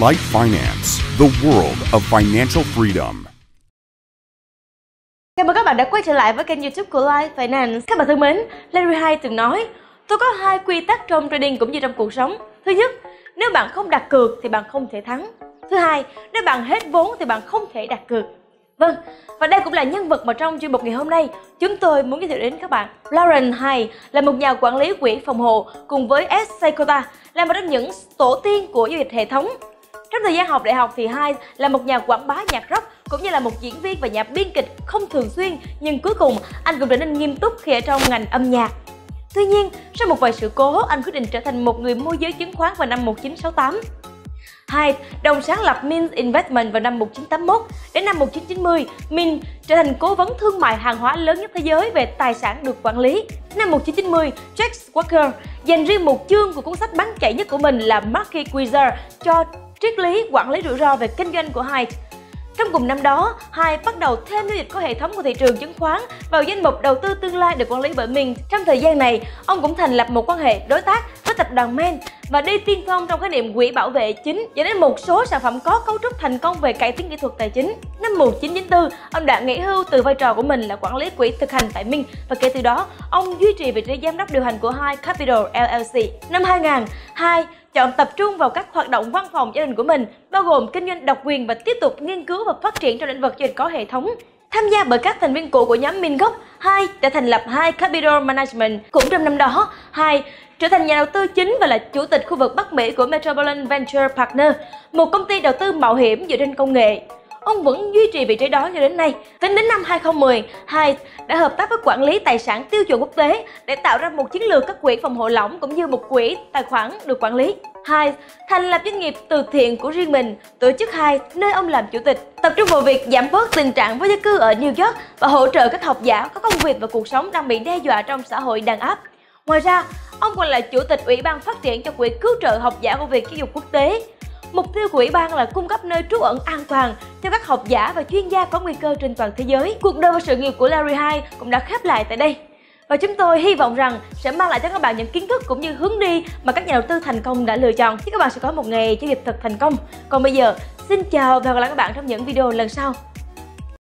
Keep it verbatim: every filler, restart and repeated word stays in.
Light Finance, the world of financial freedom. Chào mừng các bạn đã quay trở lại với kênh YouTube của Light Finance. Các bạn thân mến, Larry Hay từng nói, tôi có hai quy tắc trong trading cũng như trong cuộc sống. Thứ nhất, nếu bạn không đặt cược thì bạn không thể thắng. Thứ hai, nếu bạn hết vốn thì bạn không thể đặt cược. Vâng, và đây cũng là nhân vật mà trong chuyên mục ngày hôm nay chúng tôi muốn giới thiệu đến các bạn. Larry Hay là một nhà quản lý quỹ phòng hộ cùng với S. Seikota là một trong những tổ tiên của giao dịch hệ thống. Trong thời gian học đại học thì Hay là một nhà quảng bá nhạc rock cũng như là một diễn viên và nhà biên kịch không thường xuyên, nhưng cuối cùng anh cũng trở nên nghiêm túc khi ở trong ngành âm nhạc. Tuy nhiên, sau một vài sự cố, anh quyết định trở thành một người môi giới chứng khoán vào năm một nghìn chín trăm sáu mươi tám. Hay đồng sáng lập Mint Investment vào năm một nghìn chín trăm tám mươi mốt. Đến năm một nghìn chín trăm chín mươi, Mint trở thành cố vấn thương mại hàng hóa lớn nhất thế giới về tài sản được quản lý. Năm một nghìn chín trăm chín mươi, Jack Walker dành riêng một chương của cuốn sách bán chạy nhất của mình là Market Wizard cho triết lý quản lý rủi ro về kinh doanh của Hay. Trong cùng năm đó, Hay bắt đầu thêm giao dịch có hệ thống của thị trường chứng khoán vào danh mục đầu tư tương lai được quản lý bởi mình. Trong thời gian này, ông cũng thành lập một quan hệ đối tác với tập đoàn Men và đi tiên phong trong khái niệm quỹ bảo vệ chính, dẫn đến một số sản phẩm có cấu trúc thành công về cải tiến kỹ thuật tài chính. Năm một nghìn chín trăm chín mươi tư, ông đã nghỉ hưu từ vai trò của mình là quản lý quỹ thực hành tại Mint và kể từ đó, ông duy trì vị trí giám đốc điều hành của Hay Capital L L C. Năm hai nghìn, Hay chọn tập trung vào các hoạt động văn phòng gia đình của mình, bao gồm kinh doanh độc quyền và tiếp tục nghiên cứu và phát triển trong lĩnh vực giao dịch có hệ thống. Tham gia bởi các thành viên cũ của nhóm Mint gốc, Hay đã thành lập Hay Capital Management. Cũng trong năm đó, Hay trở thành nhà đầu tư chính và là chủ tịch khu vực Bắc Mỹ của Metropolitan Venture Partners, một công ty đầu tư mạo hiểm dựa trên công nghệ. Ông vẫn duy trì vị trí đó cho đến nay. Tính đến năm hai nghìn không trăm mười, Hay đã hợp tác với quản lý tài sản tiêu chuẩn quốc tế để tạo ra một chiến lược các quỹ phòng hộ lỏng cũng như một quỹ tài khoản được quản lý. Hay thành lập doanh nghiệp từ thiện của riêng mình, tổ chức Hay nơi ông làm chủ tịch, tập trung vào việc giảm bớt tình trạng vô gia cư ở New York và hỗ trợ các học giả có công việc và cuộc sống đang bị đe dọa trong xã hội đàn áp. Ngoài ra, ông còn là chủ tịch Ủy ban phát triển cho quỹ cứu trợ học giả của Viện Giáo dục Quốc tế. Mục tiêu của ủy ban là cung cấp nơi trú ẩn an toàn cho các học giả và chuyên gia có nguy cơ trên toàn thế giới. Cuộc đời và sự nghiệp của Larry Hay cũng đã khép lại tại đây. Và chúng tôi hy vọng rằng sẽ mang lại cho các bạn những kiến thức cũng như hướng đi mà các nhà đầu tư thành công đã lựa chọn. Chúc các bạn sẽ có một ngày giao dịch thật thành công. Còn bây giờ, xin chào và hẹn gặp lại các bạn trong những video lần sau.